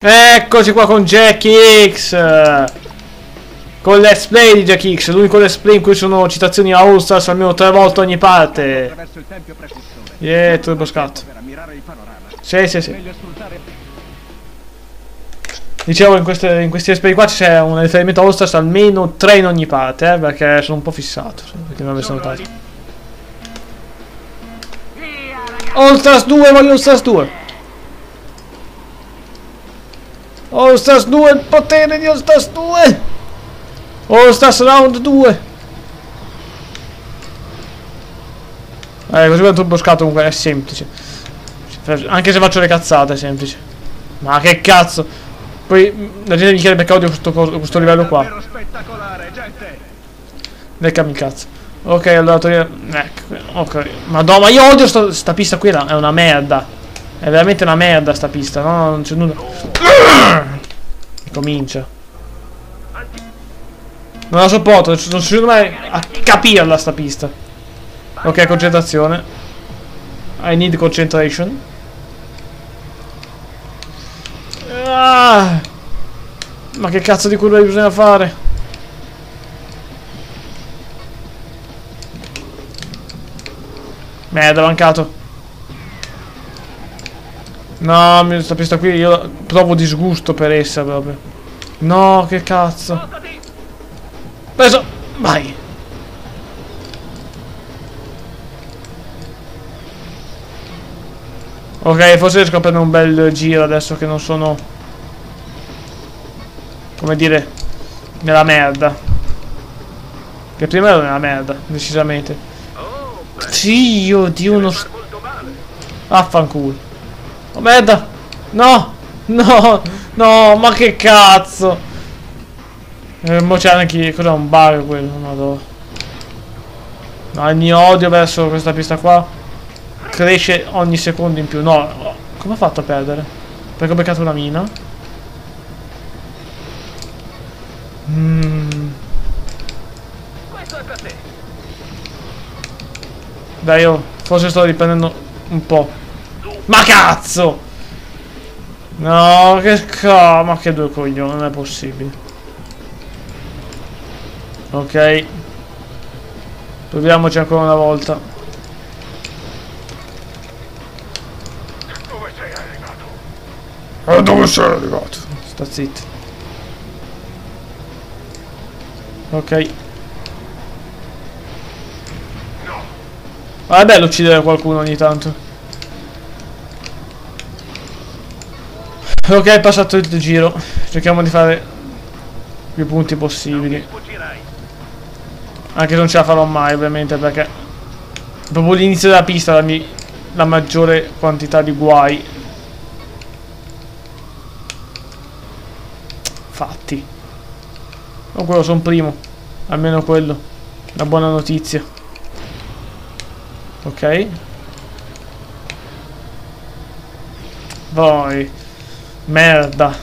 Eccoci qua con Jack X, con let's play di Jack X, l'unico let's play in cui sono citazioni a All Stars almeno 3 volte ogni parte. Yeah, turbo scatto. Sì. Dicevo, in questi let's play qua c'è un riferimento a All Stars almeno 3 in ogni parte, perché sono un po' fissato, perché non avessi notato. All Stars 2, voglio All Stars 2. All Stars 2, il potere di All Stars 2. All Stars Round 2. Così per un turbo scatto comunque è semplice. Anche se faccio le cazzate è semplice. Ma che cazzo. Poi la gente mi chiede perché odio questo livello qua. Leccami il cazzo. Ok, allora togliere. Ecco, ok. Madonna, ma io odio sta pista qui, è una merda. È veramente una merda sta pista, no? Non c'è nulla. Comincia. Non la sopporto, non riesco mai a capirla sta pista. Ok, concentrazione. I need concentration. Ma che cazzo di curva bisogna fare? Merda, mancato. No, questa pista qui io provo disgusto per essa proprio. No, che cazzo. Preso. Vai. Ok, forse riesco a prendere un bel giro adesso che non sono, come dire, nella merda. Che prima ero nella merda, decisamente. Sì, oddio, uno. Affanculo. Oh merda! No! No! No! Ma che cazzo! Mo c'è anche. Cos'è un bug quello? Madonna. No, il mio odio verso questa pista qua cresce ogni secondo in più. No, come ho fatto a perdere? Perché ho beccato una mina? Dai, io forse sto riprendendo un po'. Ma cazzo! No, che cazzo! Ma che due coglioni, non è possibile. Ok. Proviamoci ancora una volta. Dove sei arrivato? Dove sei arrivato? Sta zitto. Ok. Ma è bello uccidere qualcuno ogni tanto. Ok, è passato il giro. Cerchiamo di fare più punti possibili. Anche se non ce la farò mai, ovviamente, perché proprio l'inizio della pista la maggiore quantità di guai fatti. O quello sono primo. Almeno quello. Una buona notizia. Ok. Poi merda.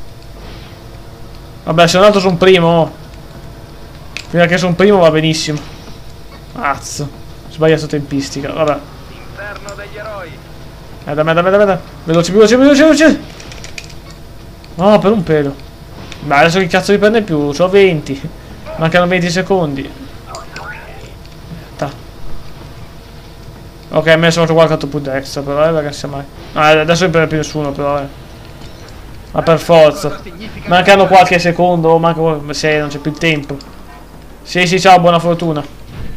Vabbè, se un altro sono primo. Fino a che sono primo va benissimo. Cazzo. Sbagliato tempistica. Vabbè. Inferno degli eroi. Merda. Veloce. No, per un pelo. Ma adesso che cazzo mi prende più? C'ho 20. Mancano 20 secondi. Ok, mi sono fatto qualche altro punto extra però, perché sia mai. Adesso non prende più nessuno però, Ma per forza. Mancano qualche secondo, manca. Se non c'è più il tempo. Sì, ciao, buona fortuna.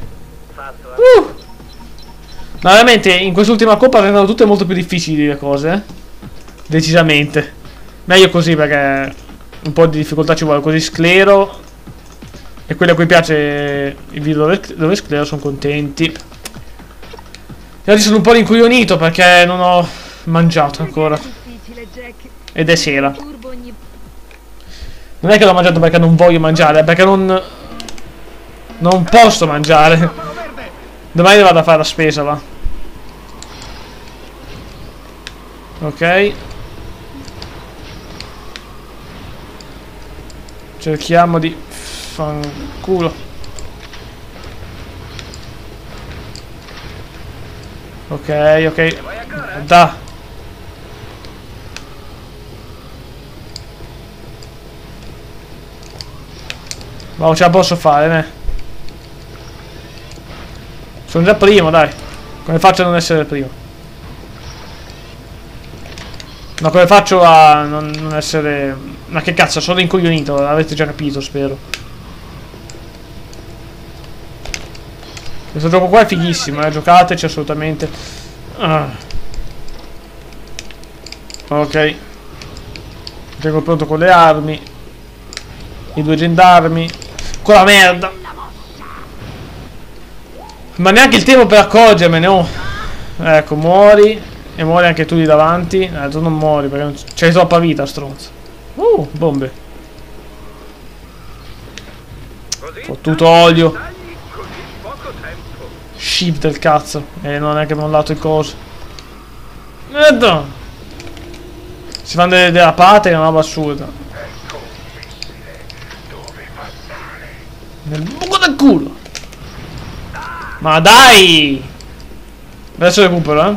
Ma veramente in quest'ultima coppa rendono tutte molto più difficili le cose, Decisamente. Meglio così perché un po' di difficoltà ci vuole, così sclero. E quelli a cui piace il video dove sclero sono contenti. E oggi sono un po' rincoglionito perché non ho mangiato ancora. Ed è sera. Non è che l'ho mangiato perché non voglio mangiare, è perché non posso mangiare. Domani vado a fare la spesa, va. Ok. Cerchiamo di fanculo. Ok. Da. Ma ce la posso fare, ne? Sono già primo, dai. Come faccio a non essere primo? No, come faccio a non essere... Ma che cazzo, sono incoglionito, l'avete già capito, spero. Questo gioco qua è fighissimo, giocateci assolutamente. Ok. Tengo pronto con le armi. I 2 gendarmi. Con la merda. Ma neanche il tempo per accorgermene, oh. Ecco, muori. E muori anche tu lì davanti. Tu non muori perché c'hai troppa vita, stronzo. Bombe. Fottuto olio. Shift del cazzo. E non è che mi ho dato il coso. Si fanno delle rapate, è una roba assurda. Nel buco del culo. Ma dai! Adesso recupero,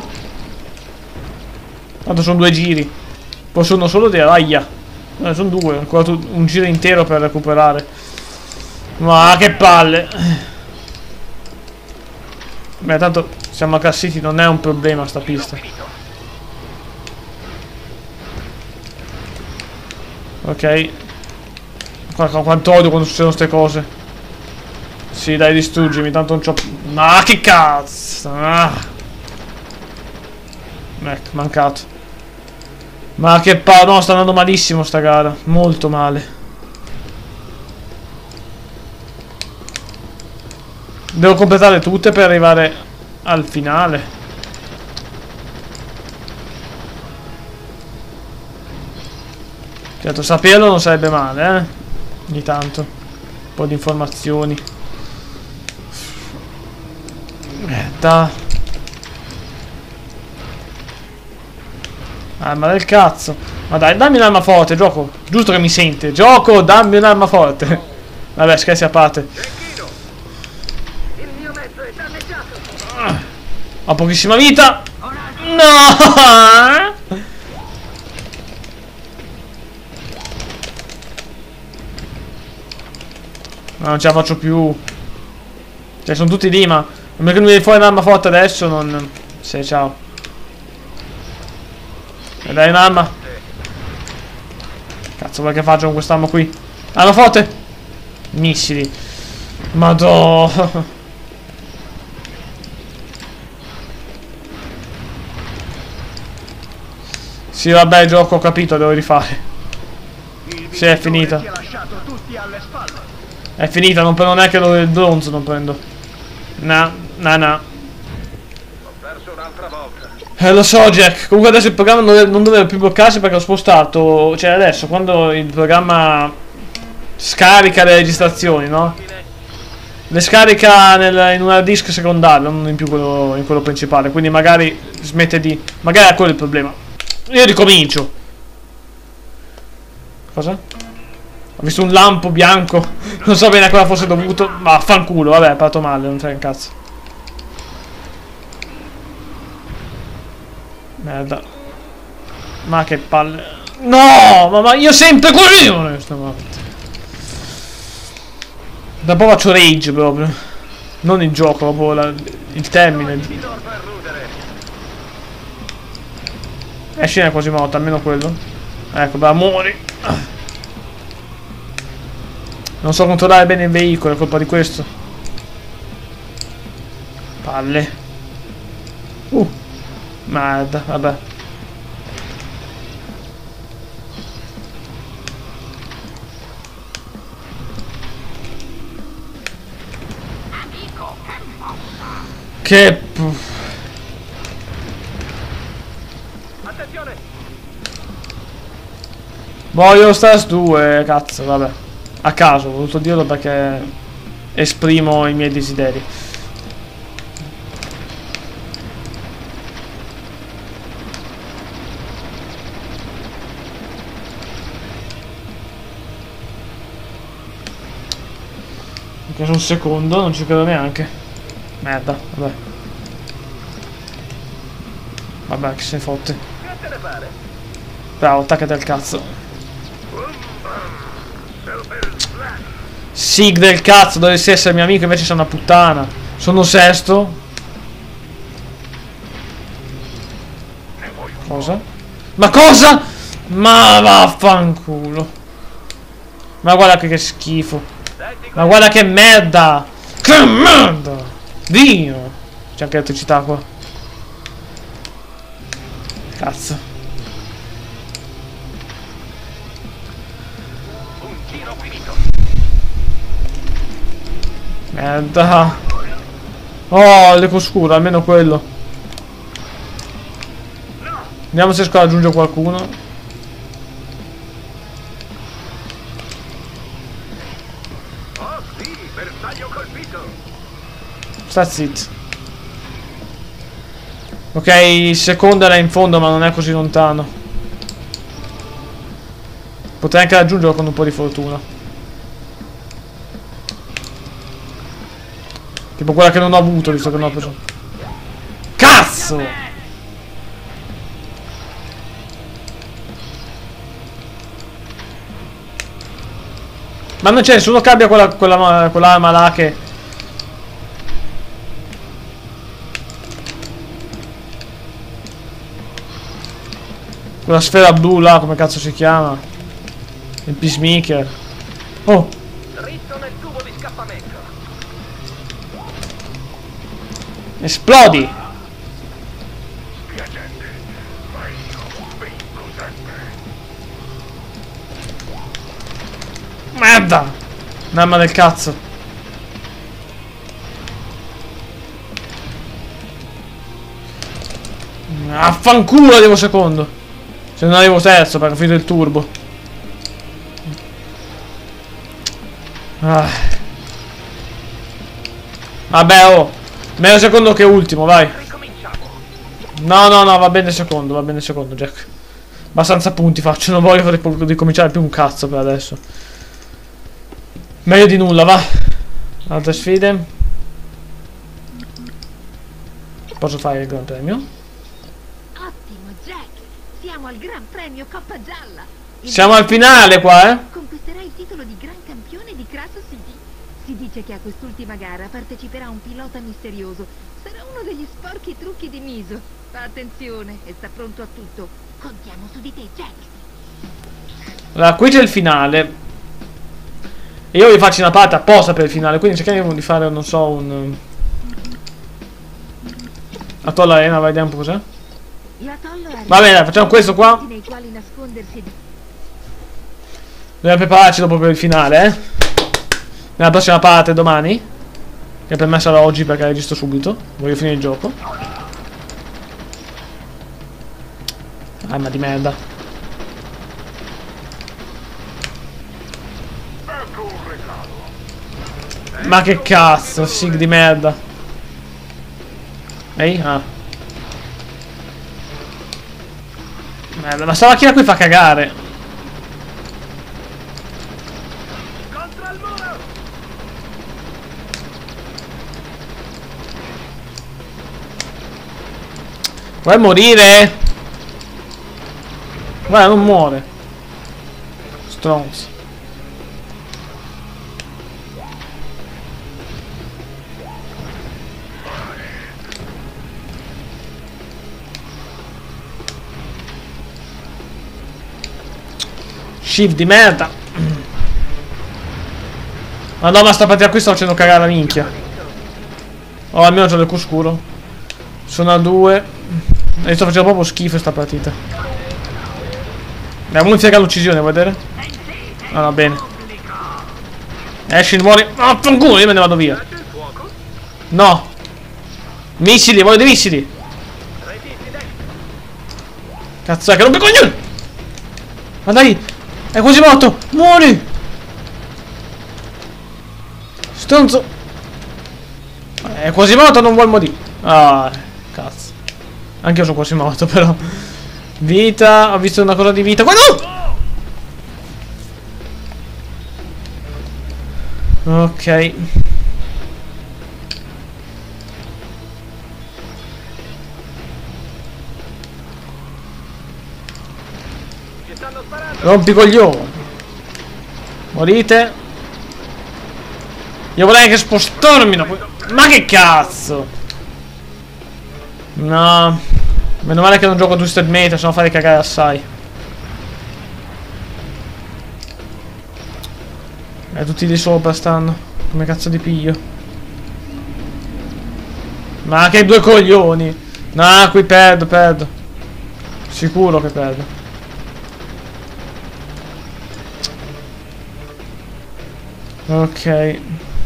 Tanto sono 2 giri. Poi sono solo dei raia. Sono 2, ancora un giro intero per recuperare. Ma che palle. Beh, tanto siamo a Car City, non è un problema sta pista. Ok. Quanto odio quando succedono ste cose. Sì, dai, distruggimi, tanto non c'ho... Ma che cazzo! Ecco, mancato. Ma che palle, no, sta andando malissimo sta gara. Molto male. Devo completare tutte per arrivare al finale. Certo, saperlo non sarebbe male, ogni tanto. Un po' di informazioni. Arma del cazzo. Ma dai, dammi un'arma forte, gioco. Giusto che mi sente. Gioco, dammi un'arma forte. Vabbè, scherzi a parte. Ho pochissima vita. No! Ma non ce la faccio più. Cioè, sono tutti lì, ma... Non mi viene fuori un'arma forte adesso, non... Sì, ciao. E dai un'arma. Cazzo, vuoi che faccio con quest'arma qui? Arma forte! Missili. Madò. Sì, vabbè, gioco, ho capito, devo rifare. Sì, è finita. È finita, non prendo neanche il bronzo, non prendo. No. Ho perso un'altra volta. Lo so, Jack. Comunque adesso il programma non doveva più bloccarsi perché ho spostato. Cioè adesso quando il programma scarica le registrazioni, no? Le scarica in un hard disk secondario, non in più in quello principale. Quindi magari smette di... Magari è quello il problema. Io ricomincio. Cosa? Ho visto un lampo bianco. Non so bene a cosa fosse dovuto. Ma fanculo, vabbè, è parto male, non c'è un cazzo. Merda. Ma che palle. No, ma io sempre coglione stavolta. Da un po' faccio rage proprio. Non il gioco, proprio il termine. Scena è quasi morta, almeno quello. Ecco, beh, muori. Non so controllare bene il veicolo, è colpa di questo. Palle. Merda, vabbè. Che... Attenzione! Voglio Stars 2, cazzo, vabbè. A caso, ho voluto dirlo perché esprimo i miei desideri. Mi piace un secondo, non ci credo neanche. Merda, vabbè. Vabbè, che se ne fotte. Che te ne pare? Bravo, attaccati al cazzo. Sig del cazzo, dovessi essere mio amico, invece sei una puttana. Sono sesto. Cosa? Ma cosa? Ma vaffanculo. Ma guarda che schifo. Ma guarda che merda. Che merda. Dio. C'è anche elettricità qua. Cazzo. Un giro finito. Merda. Oh, l'eco scuro, almeno quello. Vediamo se riesco ad raggiungere qualcuno. Oh sì, bersaglio colpito. Sta zitto. Ok, il secondo era in fondo, ma non è così lontano. Potrei anche raggiungerlo con un po' di fortuna. Tipo quella che non ho avuto, visto che non ho preso. Cazzo! Ma non c'è nessuno che abbia quell'arma là che... Quella sfera blu là, come cazzo si chiama? Il peacemaker. Oh! Dritto nel tubo di scappamento. Esplodi! Spiacente, ma io vengo sempre. Merda! Un'arma del cazzo. Affanculo arrivo secondo. Se non arrivo terzo perché ho finito il turbo. Ah. Vabbè, oh. Meglio secondo che ultimo, vai. Ricominciamo. No, va bene secondo, Jack. Abbastanza punti faccio, non voglio ricominciare più un cazzo per adesso. Meglio di nulla, va. Altre sfide. Posso fare il Gran Premio? Ottimo, Jack! Siamo al Gran Premio Coppa Gialla! Siamo al finale qua, eh? Conquisterai il titolo di Gran Campione di Crasso City. Si dice che a quest'ultima gara parteciperà un pilota misterioso. Sarà uno degli sporchi trucchi di Miso. Fa attenzione e sta pronto a tutto. Contiamo su di te, Jack! Allora, qui c'è il finale. E io vi faccio una parte apposta per il finale. Quindi cerchiamo di fare, non so, un... Atollo Arena, vediamo un po' cos'è. Va bene, facciamo questo qua. Nei quali nascondersi. Dobbiamo prepararci dopo per il finale, eh. Nella prossima parte domani. Che per me sarà oggi perché registro subito. Voglio finire il gioco. Arma di merda. Ecco un regalo. Ma che cazzo, sig di merda. Ehi? Ah. Merda, ma sta macchina qui fa cagare. Contro il muro. Vuoi morire? Guarda, non muore. Stronzo. Shift di merda. Madonna, sta partita qui sta facendo cagare la minchia. Oh, almeno c'ho l'eco scuro. Sono a 2. E sto facendo proprio schifo sta partita. Andiamo a fare l'uccisione, vuoi vedere? Ah, va bene. Esci, muori. Ah, fanculo, io me ne vado via. C'è il fuoco. No. Missili, voglio dei missili. Resisti, Dex. Cazzo è che rompe coglioni. Ma dai. È quasi morto. Muori. Stronzo. È quasi morto, non vuol morire. Ah, cazzo. Anche io sono quasi morto, però. Vita, ho visto una cosa di vita. Guarda! Ok. Ci stanno sparando. Rompi coglioni. Morite. Io vorrei anche spostarmi da ma che cazzo! No. Meno male che non gioco a Twisted Metal, se no fare cagare assai. Tutti lì sopra stanno. Come cazzo di piglio? Ma che due coglioni! No, qui perdo. Sicuro che perdo. Ok.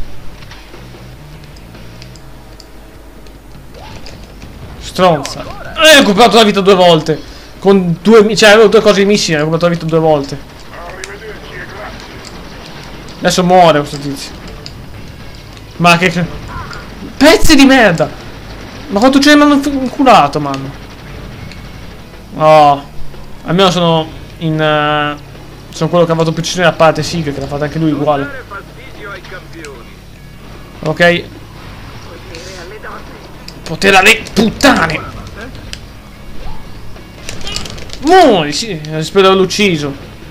Stronza. Ho recuperato la vita 2 volte. Con cioè avevo 2 cose di missili, ho recuperato la vita 2 volte. Arrivederci e grazie. Adesso muore questo tizio. Ma che pezzi di merda! Ma quanto ce ne hanno inculato, man? Oh. Almeno sono in sono quello che ha fatto più uccisioni a parte Sig, che l'ha fatto anche lui uguale. Dare fastidio ai campioni. Ok. Potere alle puttane! Muori, sì, spero l'ho ucciso.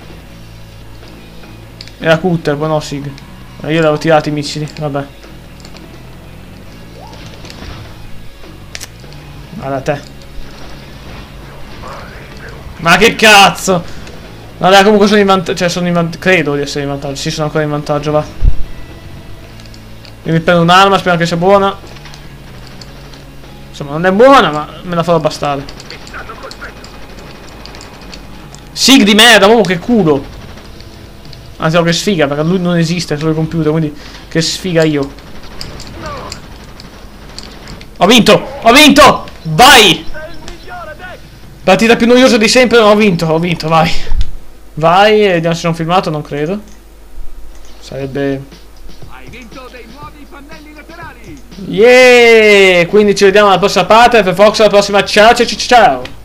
Era Cutter, poi no Sig. Io l'avevo tirato i missili, vabbè. Guarda te. Ma che cazzo! Vabbè, comunque sono in vantaggio. Cioè sono in vantaggio. Credo di essere in vantaggio. Sì, sono ancora in vantaggio, va. Io mi prendo un'arma, spero che sia buona. Insomma, non è buona, ma me la farò bastare. Sig di merda, uomo, che culo. Anzi, no, che sfiga, perché lui non esiste, è solo il computer, quindi che sfiga io. Ho vinto! Ho vinto! Vai! Partita più noiosa di sempre, ma ho vinto, vai. Vai, e vediamo se sono filmato, non credo. Sarebbe... Hai vinto dei nuovi pannelli laterali. Yeah! Quindi ci vediamo alla prossima parte, per Fox alla prossima, ciao ciao ciao ciao!